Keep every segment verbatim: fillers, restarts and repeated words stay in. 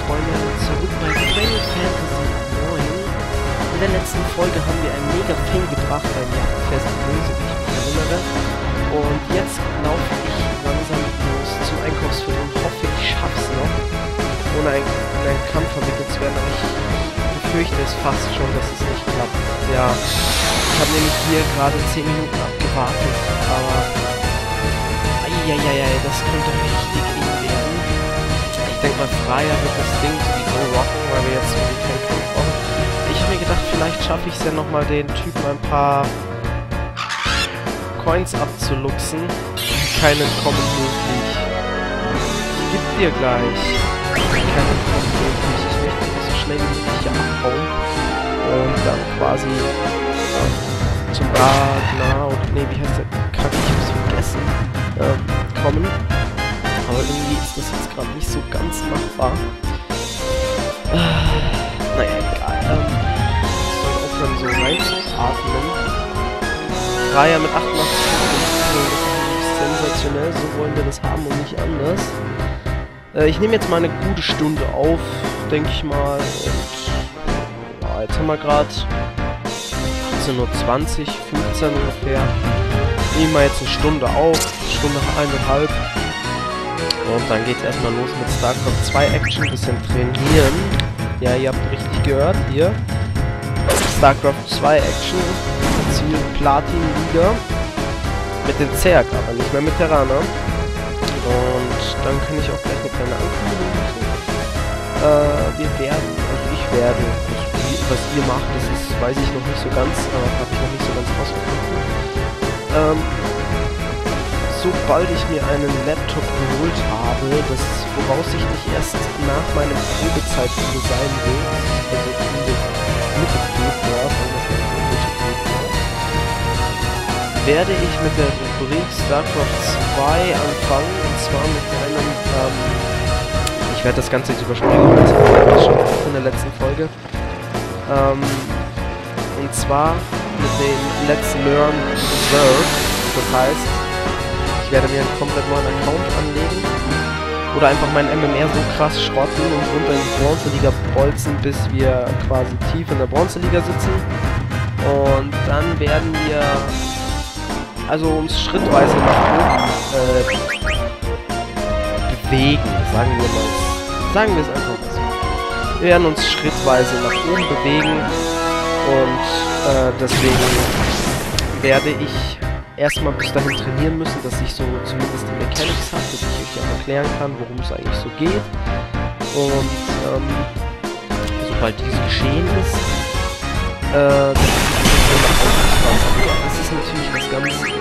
Freunde, zurück bei Final Fantasy neun. In der letzten Folge haben wir einen mega Fail gebracht beim Jagdfest, so wie ich mich erinnere. Und jetzt laufe ich langsam los zum Einkaufsviertel und hoffe, ich schaff's noch, ohne einen, in einen Kampf verwickelt zu werden. Aber ich befürchte es fast schon, dass es nicht klappt. Ja, ich habe nämlich hier gerade zehn Minuten abgewartet, aber eieiei, das könnte richtig eng werden. Ich denke mal, Freya wird das Ding sowieso rocken, weil wir jetzt irgendwie keinen Kampf brauchen. Ich habe mir gedacht, vielleicht schaffe ich es ja nochmal, den Typen ein paar Coins abzuluxen. Keinen kommen möglich. Ich geb dir gleich. Keinen kommen möglich. Ich möchte so schnell wie möglich hier abhauen. Und dann quasi ähm, zum Ragnar, oder nee, wie heißt der? Kack, ich hab's vergessen. Ähm, kommen. Aber irgendwie ist das jetzt gerade nicht so ganz machbar. Äh, naja, egal. Ähm, ich soll aufhören, so reinzuatmen. Freya mit achtundachtzig Prozent, das ist sensationell, so wollen wir das haben und nicht anders. Äh, ich nehme jetzt mal eine gute Stunde auf, denke ich mal. Und ja, jetzt haben wir gerade achtzehn Uhr zwanzig, fünfzehn ungefähr. Nehmen wir jetzt eine Stunde auf, Stunde eineinhalb. Und dann geht's erstmal los mit StarCraft zwei Action, bisschen trainieren. Ja, ihr habt richtig gehört, hier. StarCraft zwei Action, Ziel Platin-Liga. Mit den Zerg, aber nicht mehr mit Terraner. Und dann kann ich auch gleich eine kleine Ankündigung machen. Äh, wir werden, also ich werde, was ihr macht, das ist, weiß ich noch nicht so ganz, aber habe ich noch nicht so ganz rausgefunden. Ähm, sobald ich mir einen Laptop geholt habe, das voraussichtlich erst nach meinem Probezeitpunkt sein wird, also Ende Mitte Februar, werde ich mit der Rubrik StarCraft zwei anfangen, und zwar mit einem, ähm, ich werde das Ganze jetzt überspringen, das habe ich schon in der letzten Folge, ähm, und zwar mit dem Let's Learn Reserve, das heißt, ich werde mir einen komplett neuen Account anlegen oder einfach mein M M R so krass schrotten und runter in die Bronzeliga bolzen, bis wir quasi tief in der Bronzeliga sitzen. Und dann werden wir also uns schrittweise nach oben äh, bewegen, sagen wir mal. Sagen wir es einfach mal so. Wir werden uns schrittweise nach oben bewegen und äh, deswegen werde ich erstmal bis dahin trainieren müssen, dass ich so zumindest die Mechanics habe, dass ich euch auch erklären kann, worum es eigentlich so geht. Und ähm, sobald dies geschehen ist, äh, dann ja, das ist natürlich was ganz äh,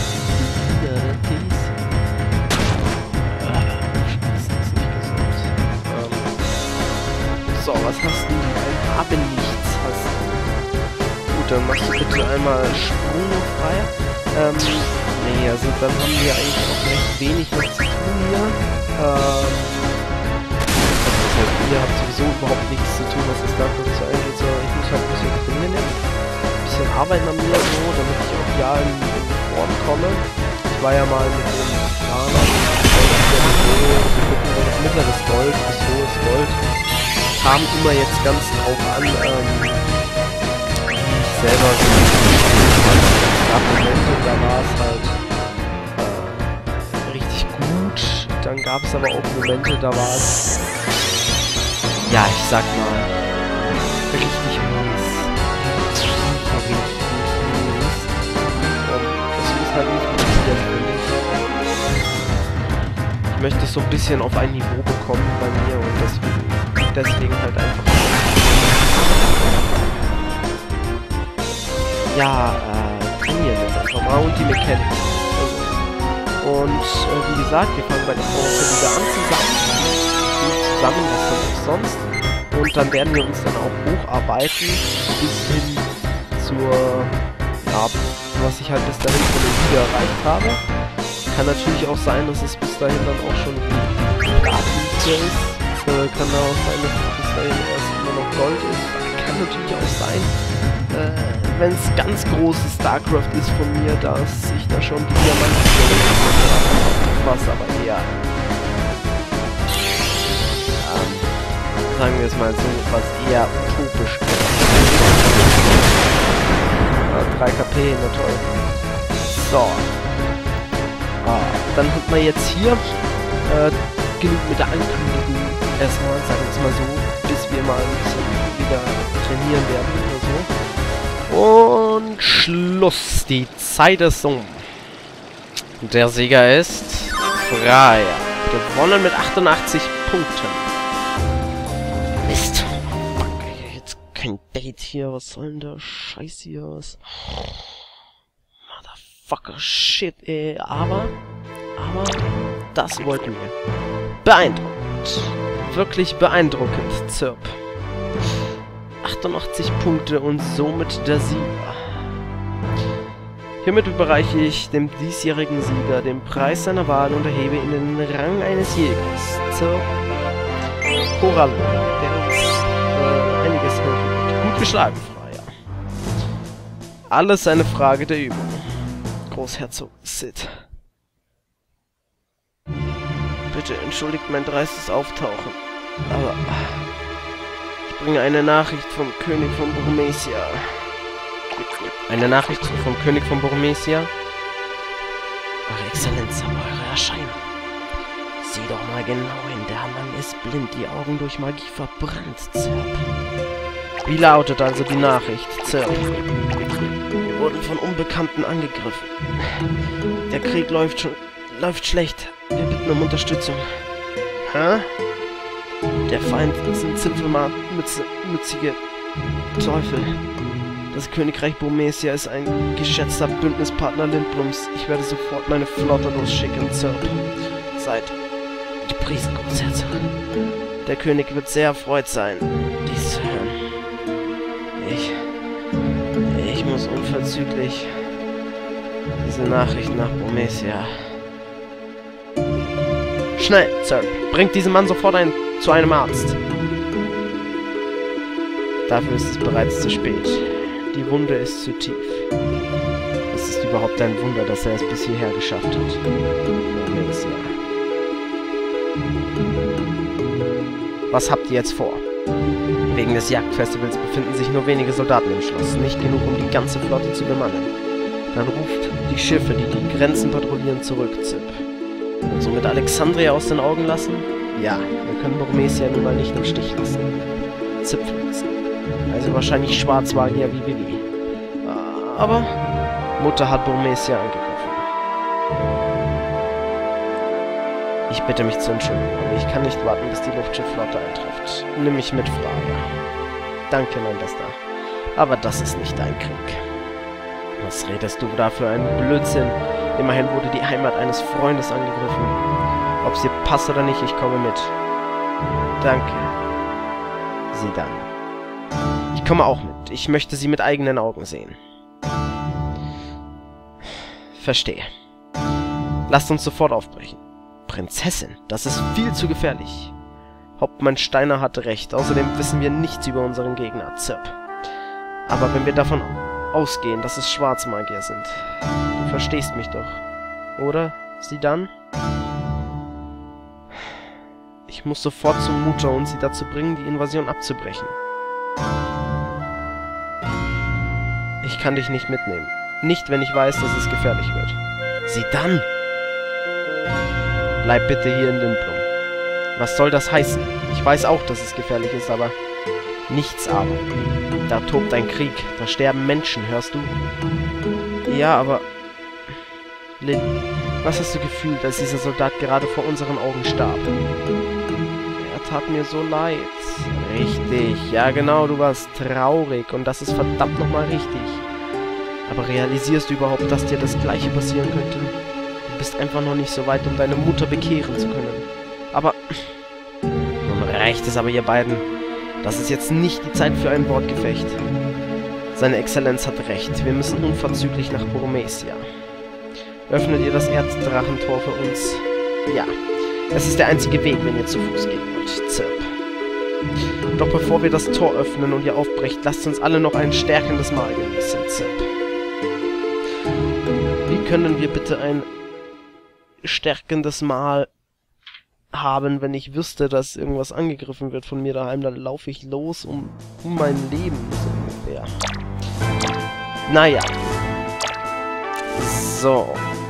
ah, Scheiße, ist nicht gesund. Ähm, so, was hast du? Ein Habe nichts hast du. Gut, dann machst du bitte einmal Sprung frei. Ähm, nee, also dann haben wir eigentlich auch recht wenig noch zu tun hier. Ähm, das heißt, ihr habt sowieso überhaupt nichts zu tun, was das dafür zu eingeht, sondern ich muss halt ein bisschen trainieren jetzt. Ein bisschen arbeiten an mir so, damit ich auch ja in, in Form komme. Ich war ja mal mit dem Planer, wir gucken, so mittleres Gold bis hohes Gold. Kam immer jetzt ganz drauf an, ähm, wie ich selber so Momente, da war es halt äh, richtig gut, dann gab es aber auch Momente, da war es, ja, ich sag mal, richtig mies. Richtig mies. Und das muss halt nicht passieren, finde ich. Ich möchte es so ein bisschen auf ein Niveau bekommen bei mir und deswegen, deswegen halt einfach. Ja, äh, trainieren jetzt einfach mal und die Mechanics. Also. Und äh, wie gesagt, wir fangen bei der Bronzeliga an zusammen. Nicht zusammen, was dann auch sonst. Und dann werden wir uns dann auch hocharbeiten bis hin zur, ja, was ich halt bis dahin von der Liga erreicht habe. Kann natürlich auch sein, dass es bis dahin dann auch schon die Platin ist. Äh, kann auch sein, dass es bis dahin erst immer noch Gold ist. Kann natürlich auch sein, äh, wenn es ganz großes StarCraft ist von mir, dass ich da schon die Diamanten was aber eher ähm, sagen wir es mal so, was eher utopisch ist. Ja, drei K P, na toll. So. Ah, dann hat man jetzt hier äh, genug mit der Ankündigung erstmal, sagen wir es mal so, bis wir mal ein bisschen wieder trainieren werden oder so. Und Schluss, die Zeit ist um. Der Sieger ist Freya. Gewonnen mit achtundachtzig Punkten. Mist. Fuck, jetzt kein Date hier. Was soll denn der Scheiß hier? Was? Motherfucker, shit, ey. Aber, aber, das wollten wir. Beeindruckend. Wirklich beeindruckend, Zirp. achtundachtzig Punkte und somit der Sieger. Hiermit überreiche ich dem diesjährigen Sieger den Preis seiner Wahl und erhebe ihn in den Rang eines Jägers. Zirp Korallo, der uns äh, einiges hilft. Gut geschlagen, Freya. Alles eine Frage der Übung. Großherzog Sid. Bitte entschuldigt mein dreistes Auftauchen, aber ich bringe eine Nachricht vom König von Burmecia. Eine Nachricht vom König von Burmecia? Eure Exzellenz, aber eure Erscheinung. Sieh doch mal genau hin, der Mann ist blind, die Augen durch Magie verbrannt, Zirp. Wie lautet also die Nachricht, Zirp? Wir wurden von Unbekannten angegriffen. Der Krieg läuft schon, läuft schlecht. Wir bitten um Unterstützung. Hä? Der Feind sind zipfelmützige Teufel. Das Königreich Burmecia ist ein geschätzter Bündnispartner Lindblums. Ich werde sofort meine Flotte losschicken, Zirp. Seid gepriesen, Großherzog. Der König wird sehr erfreut sein, dies zu hören. Ich... Ich muss unverzüglich diese Nachricht nach Burmecia. Schnell, Zirp. Bringt diesen Mann sofort ein, zu einem Arzt. Dafür ist es bereits zu spät. Die Wunde ist zu tief. Es ist überhaupt ein Wunder, dass er es bis hierher geschafft hat. Burmecia. Was habt ihr jetzt vor? Wegen des Jagdfestivals befinden sich nur wenige Soldaten im Schloss. Nicht genug, um die ganze Flotte zu bemannen. Dann ruft die Schiffe, die die Grenzen patrouillieren, zurück, Zip. Und somit Alexandria aus den Augen lassen? Ja, wir können Burmecia nun mal nicht im Stich lassen. Zipfelmützen. Also wahrscheinlich Schwarzmagier wie Vivi. Aber Mutter hat Burmecia angegriffen. Ich bitte mich zu entschuldigen, aber ich kann nicht warten, bis die Luftschiffflotte eintrifft. Nimm mich mit, Freya. Danke, mein Bester. Aber das ist nicht dein Krieg. Was redest du da für einen Blödsinn? Immerhin wurde die Heimat eines Freundes angegriffen. Ob's dir passt oder nicht, ich komme mit. Danke. Sieh dann. Ich komme auch mit. Ich möchte sie mit eigenen Augen sehen. Verstehe. Lasst uns sofort aufbrechen. Prinzessin, das ist viel zu gefährlich. Hauptmann Steiner hatte recht. Außerdem wissen wir nichts über unseren Gegner, Zirp. Aber wenn wir davon ausgehen, dass es Schwarzmagier sind. Du verstehst mich doch. Oder? Sie dann? Ich muss sofort zur Mutter und sie dazu bringen, die Invasion abzubrechen. Ich kann dich nicht mitnehmen. Nicht, wenn ich weiß, dass es gefährlich wird. Sie dann? Bleib bitte hier in Lindblum. Was soll das heißen? Ich weiß auch, dass es gefährlich ist, aber... Nichts aber. Da tobt ein Krieg. Da sterben Menschen, hörst du? Ja, aber... Lilly, was hast du gefühlt, als dieser Soldat gerade vor unseren Augen starb? Er tat mir so leid. Richtig. Ja, genau, du warst traurig. Und das ist verdammt nochmal richtig. Aber realisierst du überhaupt, dass dir das Gleiche passieren könnte? Du bist einfach noch nicht so weit, um deine Mutter bekehren zu können. Aber... Nun reicht es aber, ihr beiden. Das ist jetzt nicht die Zeit für ein Wortgefecht. Seine Exzellenz hat recht. Wir müssen unverzüglich nach Burmecia. Öffnet ihr das Erzdrachentor für uns? Ja. Es ist der einzige Weg, wenn ihr zu Fuß gehen wollt. Zirp. Doch bevor wir das Tor öffnen und ihr aufbrecht, lasst uns alle noch ein stärkendes Mahl genießen, Zirp. Wie können wir bitte ein stärkendes Mahl haben, wenn ich wüsste, dass irgendwas angegriffen wird von mir daheim, dann laufe ich los um, um mein Leben, so ungefähr. Naja. So.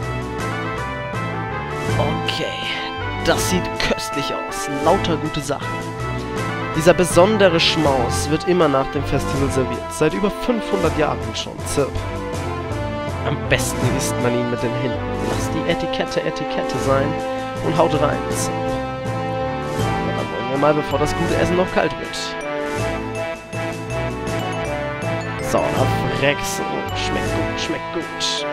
Okay. Das sieht köstlich aus. Lauter gute Sachen. Dieser besondere Schmaus wird immer nach dem Festival serviert. Seit über fünfhundert Jahren schon. Zirp. Am besten isst man ihn mit den Händen. Lasst die Etikette Etikette sein und haut rein. So. Dann wollen wir mal, bevor das gute Essen noch kalt wird. So, auf Rex. Oh, schmeckt gut, schmeckt gut.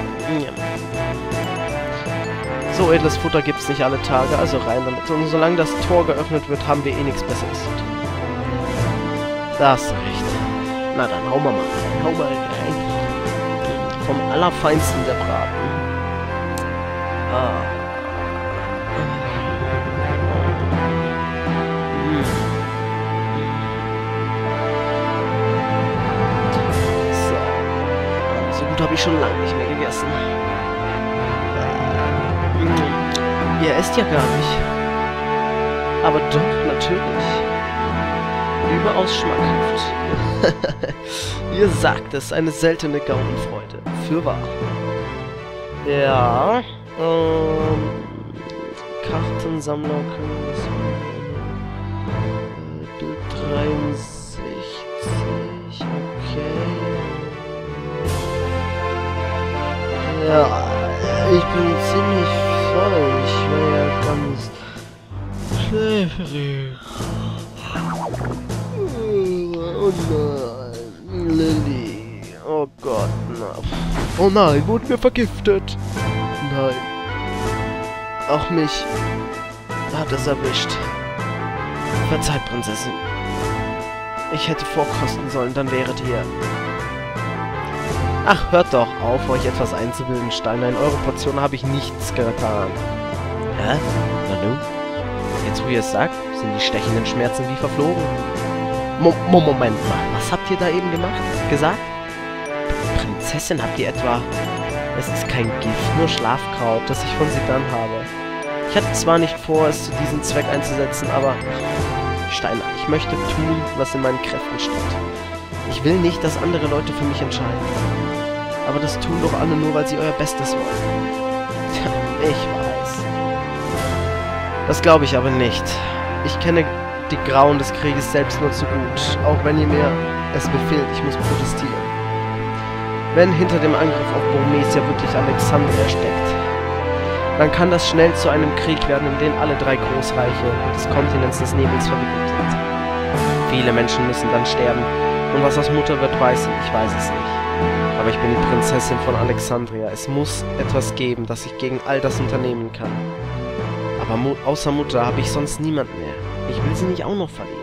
So edles Futter gibt's nicht alle Tage, also rein damit. Und solange das Tor geöffnet wird, haben wir eh nichts Besseres zu tun. Da hast du recht. Na dann, hau mal mal rein, hau mal rein. Vom Allerfeinsten der Braten. Ah. Mm. So. So gut habe ich schon lange nicht mehr gegessen. Ihr esst ja gar nicht. Aber doch, natürlich. Überaus schmackhaft. Ihr sagt es, eine seltene Gaumenfreude. Fürwahr. Ja. Ähm, Kartensammler können das. Äh, Bild dreiundsechzig. Okay. Ja, ich bin ziemlich voll. Ich wäre ja ganz schläfrig. Oh nein, Lilly. Oh Gott, na. Oh nein, wurden wir vergiftet? Nein. Auch mich hat es erwischt. Verzeiht, Prinzessin. Ich hätte vorkosten sollen, dann wäret ihr... Ach, hört doch auf, euch etwas einzubilden, Steiner. In eure Portion habe ich nichts getan. Hä? Na nun? Jetzt, wo ihr es sagt, sind die stechenden Schmerzen wie verflogen. Mo Moment mal, was habt ihr da eben gemacht? Gesagt? Prinzessin, habt ihr etwa... Es ist kein Gift, nur Schlafkraut, das ich von Sidan habe. Ich hatte zwar nicht vor, es zu diesem Zweck einzusetzen, aber... Steiner, ich möchte tun, was in meinen Kräften steht. Ich will nicht, dass andere Leute für mich entscheiden. Aber das tun doch alle nur, weil sie euer Bestes wollen. Tja, ich weiß. Das glaube ich aber nicht. Ich kenne die Grauen des Krieges selbst nur zu gut, auch wenn ihr mir es befehlt, ich muss protestieren. Wenn hinter dem Angriff auf Burmesia wirklich Alexandria steckt, dann kann das schnell zu einem Krieg werden, in den alle drei Großreiche des Kontinents des Nebels verwickelt sind. Viele Menschen müssen dann sterben, und was aus Mutter wird, weiß ich, ich weiß es nicht. Aber ich bin die Prinzessin von Alexandria. Es muss etwas geben, das ich gegen all das unternehmen kann. Aber mu außer Mutter habe ich sonst niemand mehr. Ich will sie nicht auch noch verlieren.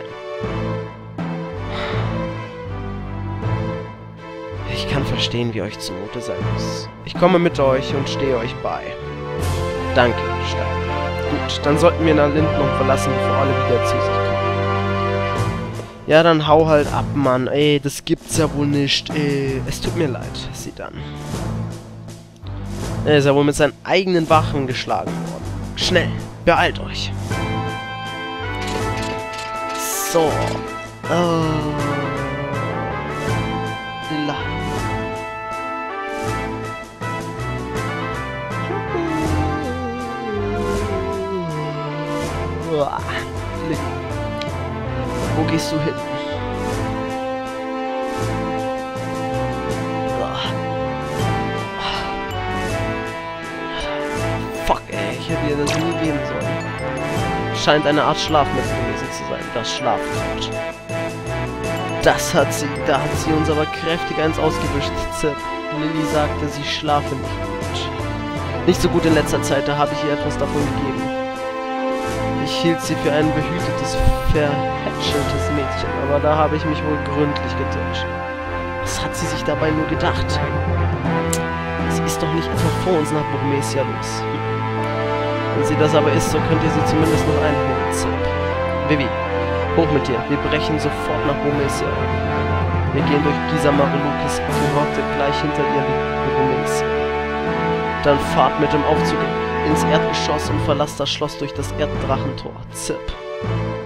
Ich kann verstehen, wie euch zumute sein muss. Ich komme mit euch und stehe euch bei. Danke, Stein. Gut, dann sollten wir nach Lindnum verlassen, bevor alle wieder zu sich kommen. Ja, dann hau halt ab, Mann. Ey, das gibt's ja wohl nicht. Ey, es tut mir leid, sieh dann. Er ist ja wohl mit seinen eigenen Wachen geschlagen worden. Schnell, beeilt euch. So. Oh. Lila. Wo gehst du hin? Fuck, ey, ich hätte dir das nie geben sollen. Scheint eine Art Schlafmittel gewesen zu sein, das Schlafkraut. Das hat sie, da hat sie uns aber kräftig eins ausgewischt, Zip. Lilly sagte, sie schlafe nicht gut. Nicht so gut in letzter Zeit, da habe ich ihr etwas davon gegeben. Ich hielt sie für ein behütetes, verhätscheltes Mädchen, aber da habe ich mich wohl gründlich getäuscht. Was hat sie sich dabei nur gedacht? Sie ist doch nicht etwa vor uns nach Burmesia los. Wenn sie das aber ist, so könnt ihr sie zumindest noch einholen, Zip. Vivi, hoch mit dir, wir brechen sofort nach Burmesia. Wir gehen durch Gisa Marulukes Kohorte, gleich hinter ihr liegt Burmesia. Dann fahrt mit dem Aufzug ins Erdgeschoss und verlasst das Schloss durch das Erddrachentor. Zip.